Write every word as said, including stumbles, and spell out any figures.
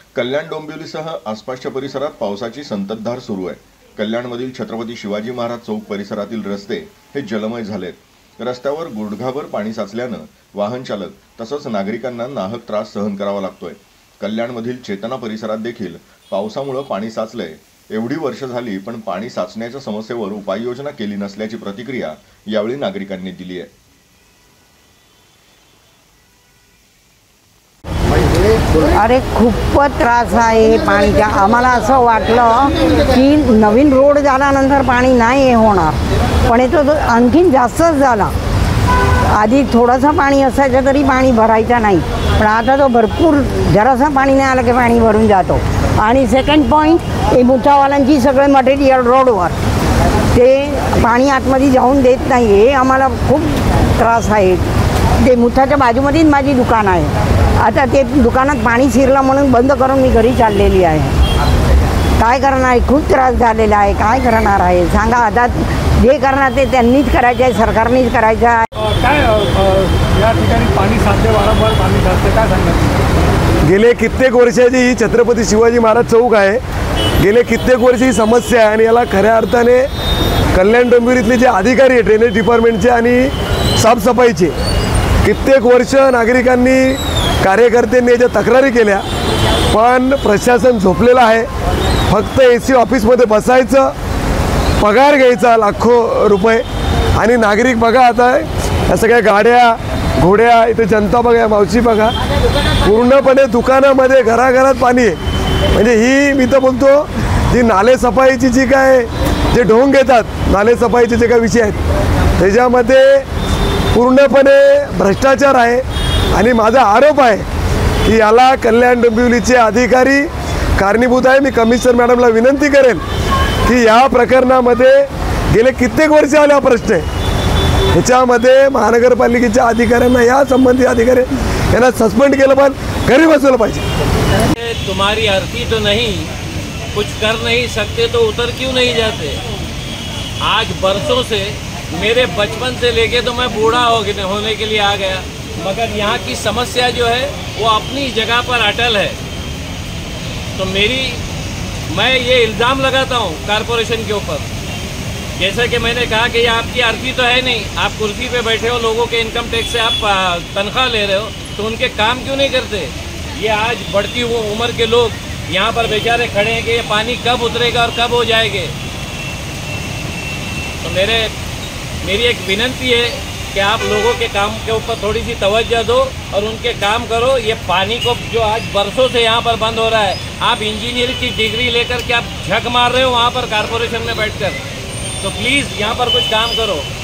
कल्याण डोंबिवलीसह आसपासच्या परिसरात पावसाची संततधार सुरू आहे। कल्याणमधील छत्रपती शिवाजी महाराज चौक परिसरातील रस्ते हे जलमय झालेत। रस्त्यावर गुडघाभर पाणी साचल्यानं वाहन चालक तसंच नागरिकांना नाहक त्रास सहन करावा लागतोय। कल्याणमधील चेतना परिसरात देखील पावसामुळे पाणी साचलंय। एवढी वर्ष झाली पण पाणी साचण्याच्या समस्येवर उपाययोजना केली नसल्याची प्रतिक्रिया यावेळी नागरिकांनी दिली आहे। अरे खूपच त्रास आहे पाणीचा। आम्हाला असं वाटलं की नवीन रोड झाल्यानंतर पाणी नाही हे होणार, पण तो आणखीन जास्तच झाला। आधी थोडंसं पाणी असायचं तरी पाणी भरायचं नाही, पण आता तो भरपूर जरासं पाणी नाही आलं की पाणी भरून जातो। आणि सेकंड पॉईंट, हे मुठावाल्यांची सगळे मटेरियल रोडवर ते पाणी आतमध्ये जाऊन देत नाही, हे आम्हाला खूप त्रास आहे। ते मुठाच्या बाजूमध्येच माझी दुकान आहे, आता ते दुकानात पाणी शिरलं म्हणून बंद करून मी घरी चाललेली आहे। काय करणार आहे, खूप त्रास झालेला आहे। काय करणार आहे सांगा आता? जे करणार ते त्यांनीच करायचं आहे, सरकारनेच करायचं आहे। काय या ठिकाणी पाणी साचते, वारंवार पाणी साचते, काय सांगणार? गेले कित्येक वर्षाची ही छत्रपती शिवाजी महाराज चौक आहे। गेले कित्येक वर्ष ही समस्या आहे आणि याला खऱ्या अर्थाने कल्याण डोंबिवलीतले जे अधिकारी आहे ड्रेनेज डिपार्टमेंटचे आणि साफसफाईचे, कित्येक वर्ष नागरिकांनी कार्यकर्त्यांनी याच्या तक्रारी केल्या, पण प्रशासन झोपलेलं आहे। फक्त ए सी ऑफिसमध्ये बसायचं, पगार घ्यायचा लाखो रुपये, आणि नागरिक बघा आता या सगळ्या गाड्या घोड्या, इथे जनता बघा, मावशी बघा, पूर्णपणे दुकानामध्ये घराघरात पाणी आहे। म्हणजे ही मी तर बोलतो जी नाले सफाईची जी काय जे ढोंग घेतात, नाले सफाईचे जे काय विषय आहेत त्याच्यामध्ये पूर्णपणे भ्रष्टाचार आहे। आणि माझा आरोप आहे की याला कल्याण डोंबिवलीचे अधिकारी कारणीभूत आहे। मी कमिशनर मॅडमला विनंती करेन की या प्रकरणामध्ये गेले कित्येक वर्ष आले हा प्रश्न आहे, ह्याच्यामध्ये महानगरपालिकेच्या अधिकाऱ्यांना, या संबंधित अधिकारी यांना सस्पेंड केलं, पण घरी बसवलं पाहिजे। तुम्हारी अर्थी तो नहीं, कुछ कर नहीं सकते तो उतर क्यों नहीं जाते? आज बरसों से, मेरे बचपन से लेके तो मैं बूढ़ा हो गया होने के लिए आ गया, मगर यहाँ की समस्या जो है वो अपनी जगह पर अटल है। तो मेरी मैं ये इल्ज़ाम लगाता हूँ कारपोरेशन के ऊपर, जैसा कि मैंने कहा कि ये आपकी अर्थी तो है नहीं, आप कुर्सी पे बैठे हो, लोगों के इनकम टैक्स से आप तनख्वाह ले रहे हो, तो उनके काम क्यों नहीं करते? ये आज बढ़ती हुई उम्र के लोग यहाँ पर बेचारे खड़े हैं कि ये पानी कब उतरेगा और कब हो जाएंगे। तो मेरे मेरी एक विनंती है कि आप लोगों के काम के ऊपर थोड़ी सी तवज्जो दो और उनके काम करो। ये पानी को जो आज बरसों से यहाँ पर बंद हो रहा है, आप इंजीनियर की डिग्री लेकर के आप झक मार रहे हो वहाँ पर कारपोरेशन में बैठकर, तो प्लीज़ यहाँ पर कुछ काम करो।